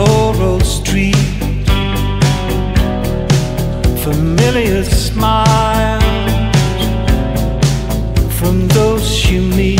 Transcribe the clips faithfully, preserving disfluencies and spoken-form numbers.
your old street. Familiar smiles from those you meet.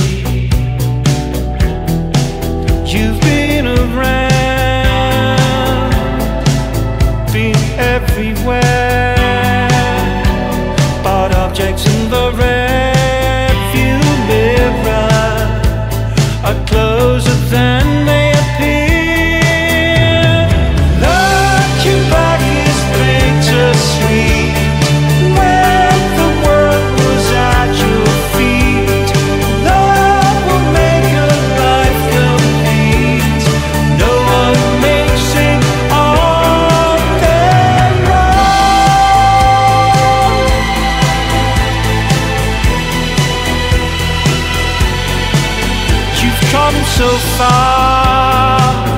You've been around, been everywhere, bought objects in the rearview mirror are closer than they appear. Looking back is bittersweet when the world was at your feet. Love will make your life complete. No one makes it on their own. You've come so far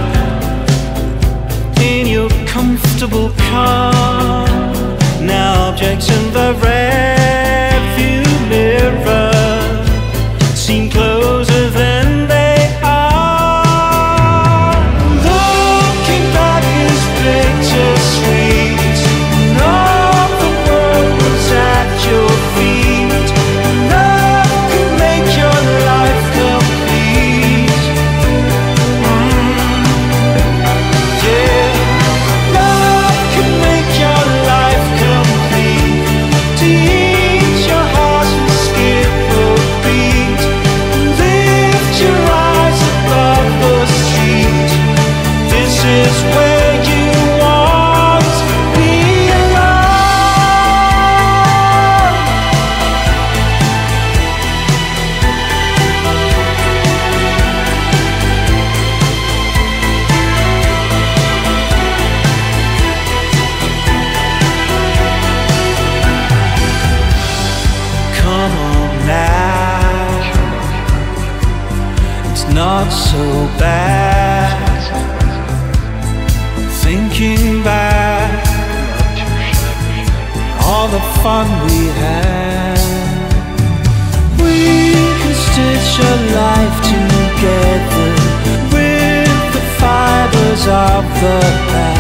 in your comfortable car. Now objects in the rearview mirror seem closer than they are. Looking back is bittersweet. All the world was at your feet. Love can make your life complete. Mm, yeah. Love can make your life complete. Teach your heart to skip a beat. Lift your eyes above the street. This is where you want to belong. Come on now, it's not so bad. Thinking back, all the fun we had. We can stitch a life together with the fibers of the past.